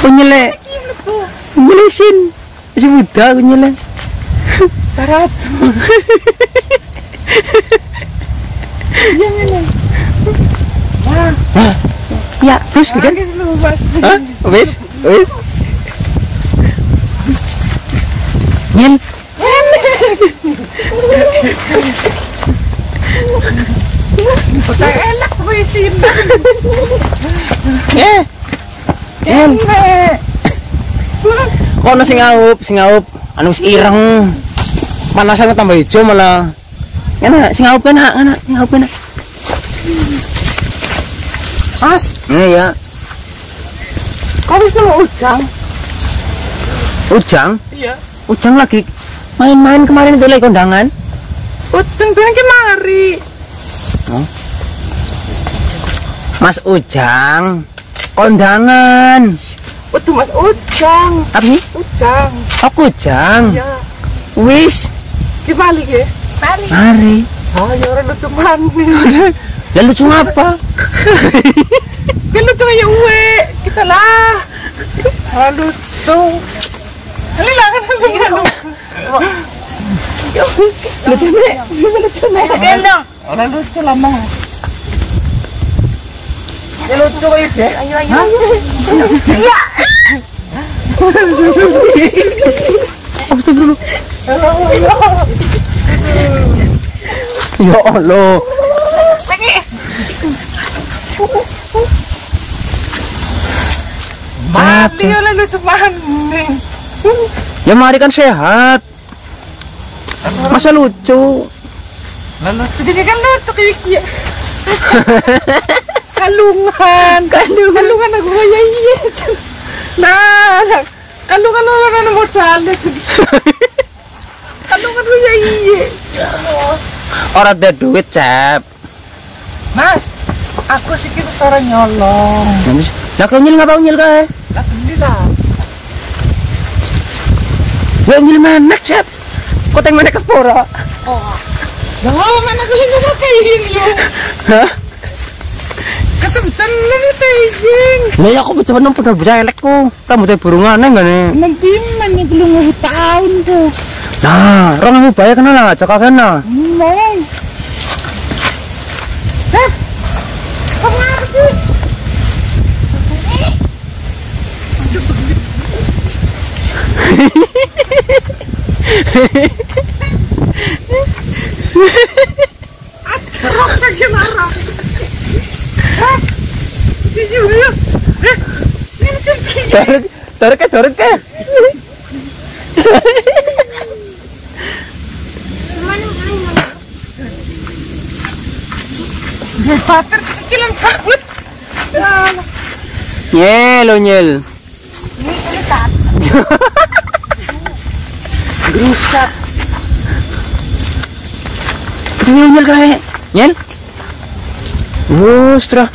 nyelek. Nyelesin. Masih muda aku nyelek. Barat. Iya ngene. Wah. Ya, terus kan? Hah? Wis. Nyel. Udah enak wisin. Kono sing ngaup. Anu wis ireng. Panasane tambah ijo malah. Enak sing ngaup enak. Mas, Ya. kau wis nemu ujang? Ujang? Iya. Ujang lagi main-main kemarin itu lagi kondangan. Ujang bilang kemari. Mas Ujang kondangan. Waduh Mas Ujang. Apa nih? Ujang. Aku Ujang. Iya. Wis, Gimana ya? mari. Ah, ya orang lucu manis. Lalu lucu apa? Kan lucu kayak uwe. Kita lah. Ah, lucu. Ini lah kan lucu nih. Gendong. Orang lucu lama. Ya lucu kayak dia. Ayo. Iya. Astagfirullah. Ya Allah. Mati orang lucu manis. Ya mari kan sehat. Masa lucu? Lalu jadi kan lucu kayak dia. Kalungan aku kayak iya. Nah, kalungan orang modal. Kalungan kayak iya. Orang ada duit, Cep. Mas, aku sih kita orang nyolong. Lah kau nyil ngapa nyil kae? Lah alhamdulillah. Gue nyil mana, Cep? Kau teng mana ke pora? Lah mana aku yang ngertiin lo. Hah? Kata betul nih taying. Lah ya aku coba nang padha elek ku. Rambutnya burungane ngene. Nanti mana belum 2 tahun tuh. Nah, orang mau bayar kena lah, cakap kena. Mau. Kamu apa sih? Rok sakit marah. Tarik ke. Bater kecilan kabut. Nyel, nyel. Ini kelihatan. Gerusak. Nyel kae. Nyel. Ustra.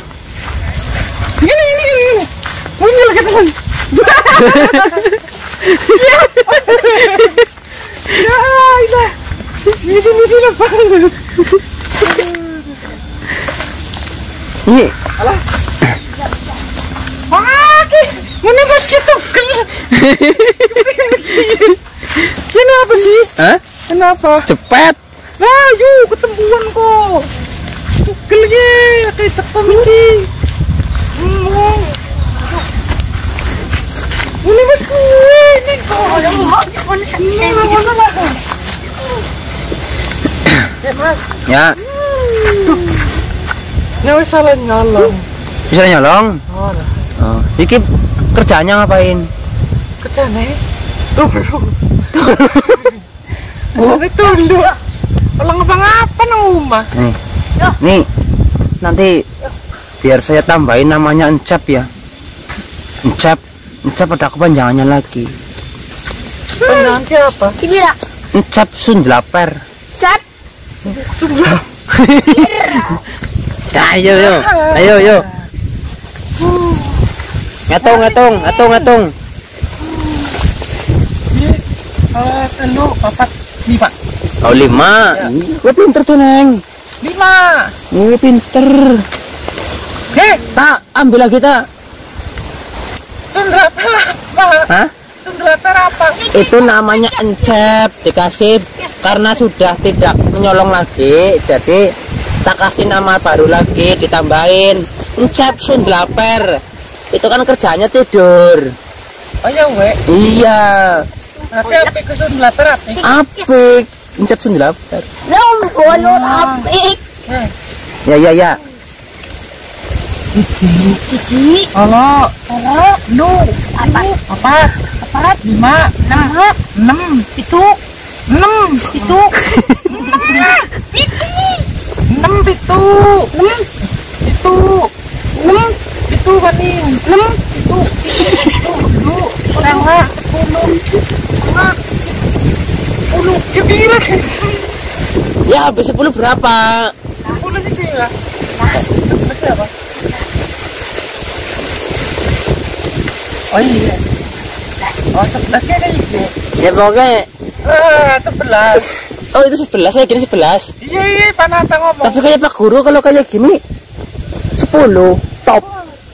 Ini. Muncul lagi teman. Ya, ini. Misi lepas. Ini. Alah. Pagi. Mana bos gitu kel. Ini apa sih? Hah? Kenapa? Cepet. Nah, yuk ketemuan kok. Tukel ye, kayak tekan ini. Ini mas kue, ini kok. Ya mas. Ya, Nyawa salah nyolong. bisa nyolong. Oh, Oh, iki kerjanya ngapain? kerjanya tulu. Kerjanya tulu. Orang ngapa nang rumah. Nih, nanti biar saya tambahin namanya Encap ya. Encap ada kepanjangannya lagi. Nanti apa? Ini lah. Encap Sundlaper. Sat. Ayo. Ngitung. Telu, 4, 5. Oh 5. Gue pinter tuh Neng. 5. Gue pinter. Hei, Tak ambil lagi tak. Sundraper apa? Hah? Sundraper apa? Itu namanya encep, dikasih karena sudah tidak menyolong lagi, jadi tak kasih nama baru lagi, ditambahin encep Sundlaper. Itu kan kerjanya tidur. Oh ya wek. Iya. Berarti apik ke Sundraper apik. Apik, encep Sundlaper. Bono apik. Ya. Cici. Halo. Lu. Apa? Apa? 5, 6, itu 6, 6 itu kanin. 10 kira Ya, habis 10 berapa? 10 sih kira. Berapa? Oh iya. Oh 11 kayaknya itu. Ya pokoknya 11. oh itu 11, saya kira 11. Iya, Panata ngomong. Tapi kayak Pak Guru kalau kayak gini 10 top.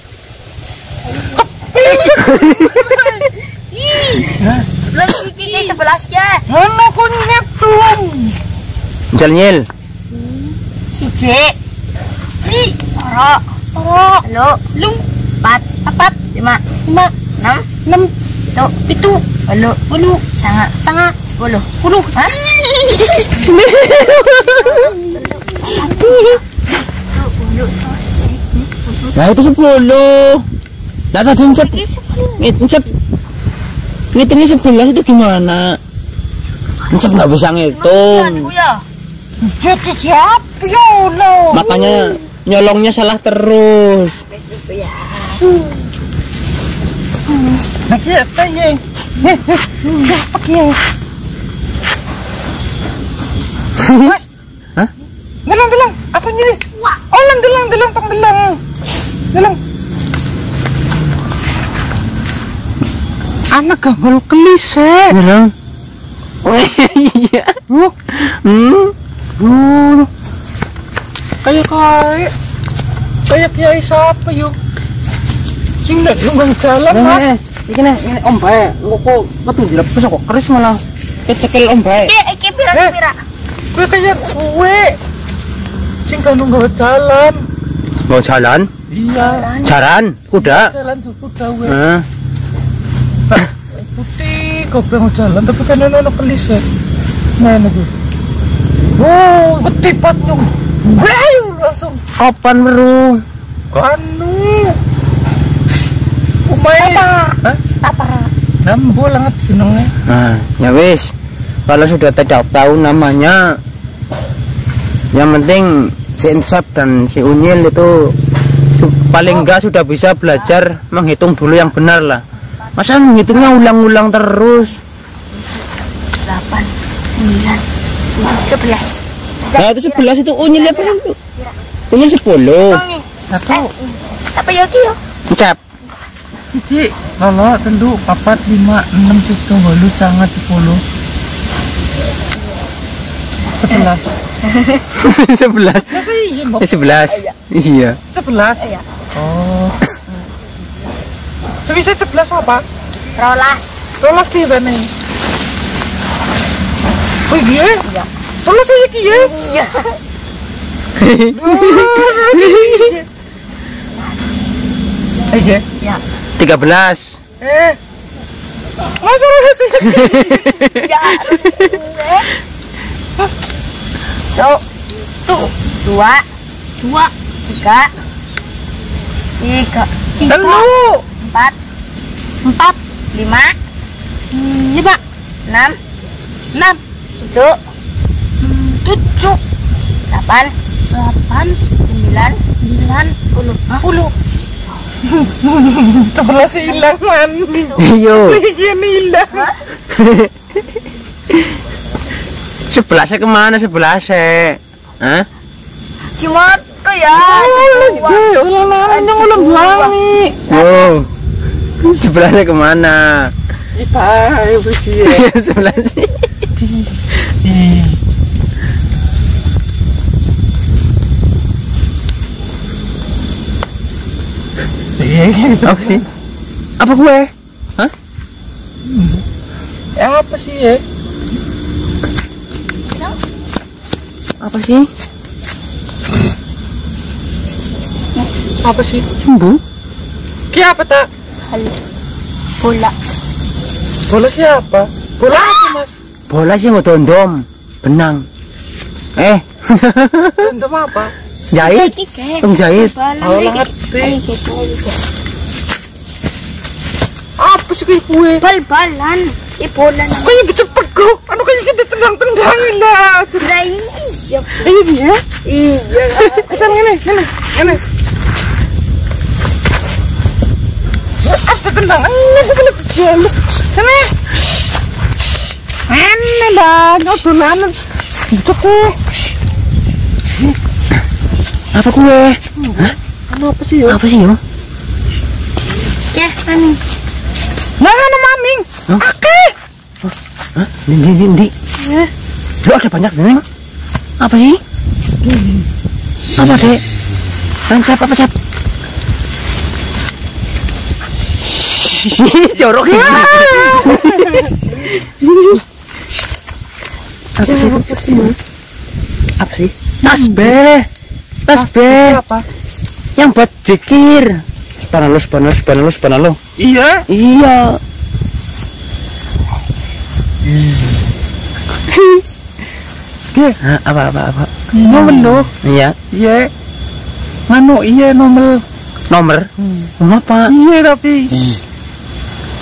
Lebih gigi 11 ya. Mana kunyit tuh? Nyel. Cici. Toro. Halo. Lu. 4, 5, 6, itu. Halo. 10. Sangat. 10. Hah? Nah itu 10. Nah tadi encep. Ngitungnya 11 itu gimana? Encep nggak bisa ngitung. Jadi siapa ya lo? Makanya nyolongnya salah terus. Nah kita ya. Pakai. Mas. Hah? Gelang. Apa ini? Oh, gelang penggelang. Gelang. Anak gagal kelise. Gelang. Oh iya. Kayak kiai siapa yuk? Sing ndak nunggang jalan mas. Ini om bae. Kok metu dilepes kok keris malah kecekel om bae. Iki pira. Gue kayak gue. Sing kan nunggang jalan. Mau jalan? Iya. Jalan kuda. Jalan tuh kuda gue. Heeh. Putih kau pengen jalan tapi kan ono kelise. Mana tuh? Oh, putih patnyung. Ayo langsung. Kapan meru? Kanu. Umay. Apa? Nambo langat senengnya. Nah, ya wis. Kalau sudah tidak tahu namanya, yang penting si Encep dan si Unyil itu paling enggak sudah bisa belajar menghitung dulu yang benar lah. Masa menghitungnya ulang-ulang terus? 8, 9, 11. Nah itu 11 itu Unyil apa? Unyil 10. Satu. Apa ya ki yo? Encep. Cici. Lolo tendu 4, 5, 6, 7, 8, sangat 10. 11. 11. 11. Iya. 11. Iya. Oh. Sebisa 11 apa? Rolas di mana? Oh iya? Iya. Rolas saya kia? iya. Iya. Ya. 13. Masa rolas saya kia? Ya. Tuh. 2, 3, 4, 5, 6, 7, 8, 9, 10. Sebelas hilang man. Iyo. Ini hilang. 11 kemana 11? Hah? Cuma tuh ya. Ulang wangi. Oh. 11 kemana? Kita ibu sih. 11 sih. Apa sih? Apa kue? Hah? Apa sih ya? Apa sih? Apa sih? Sembuh? Kaya apa tak? Halo. Bola. Bola siapa? Bola apa mas? Bola sih mau dondom. Benang. Tentang apa? Jahit. Jahit. Aku ngerti. Apa sih kayak kue? Bal-balan. Bola na. Kaya bisa pegok. Ano kaya kita tendang-tendangin lah. Iya. Ini dia? Iya. Sana ini. Apa tendang? Ini bukan jaluk. Sana. Ano lah? Notulan. Cukup. Apa kue? Hah? Apa sih yo? Apa sih yo? Ya, mami. Nah, ano maming? Hah? Oke. Hah? Di. Lu ada banyak nih. Apa sih? Apa dek? Cap apa cap? Jorok ya. Apa sih? Tas B. Apa? Yang buat zikir. Subhanallah. Iya. Iya. Apa? Nomor lo. Iya. Iya. Mano iya nomor. Nomor? Apa? Iya tapi.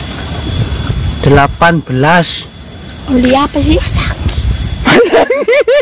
18. Uli apa sih?